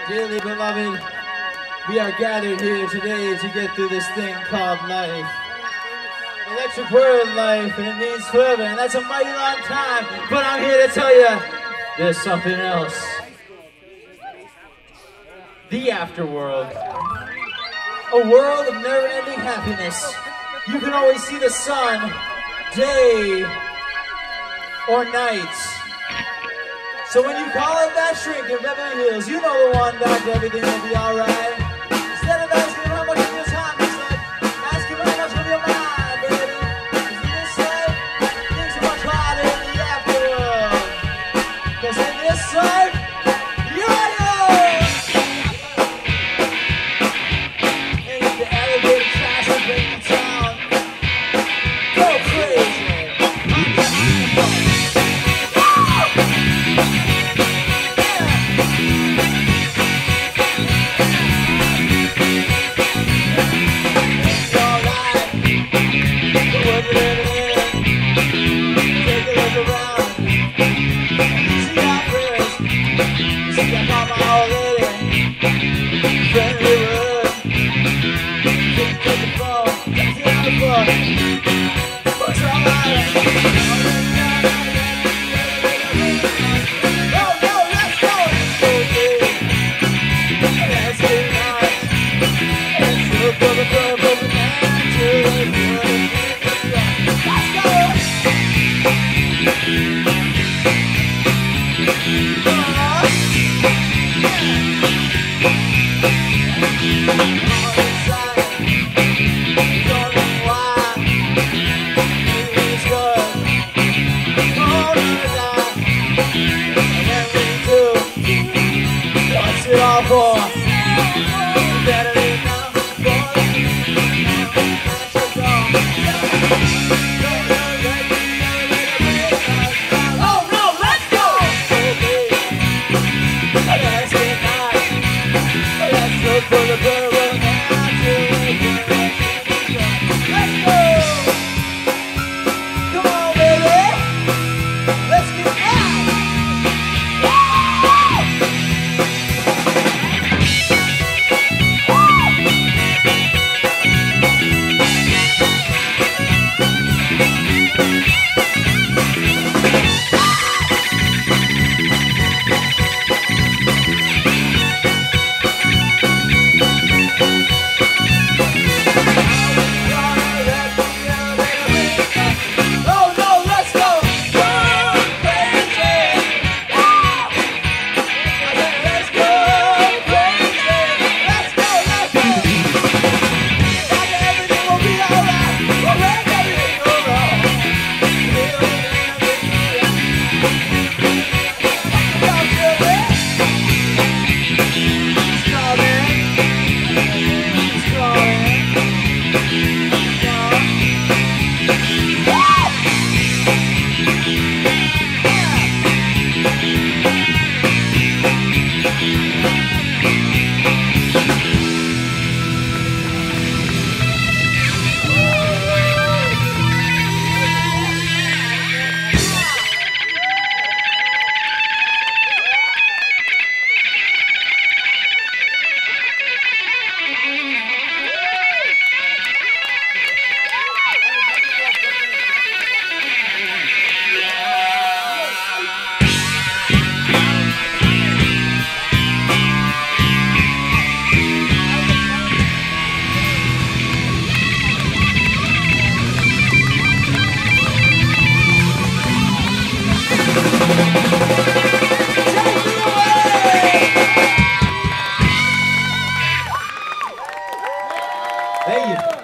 Dearly beloved, we are gathered here today to get through this thing called life. Electric word life, and it means forever, and that's a mighty long time, but I'm here to tell you, there's something else. The afterworld. A world of never-ending happiness. You can always see the sun, day or night. So when you call up that shrink in Beverly Hills, you know the one, doctor, everything will be alright. Instead of asking how much of your time is left, ask him how much of your mind, baby. 'Cause in this life, things are much harder in the afterworld. 'Cause in this life, you're yours! Ain't the elevator tries to bring you down. Go crazy! Thank you.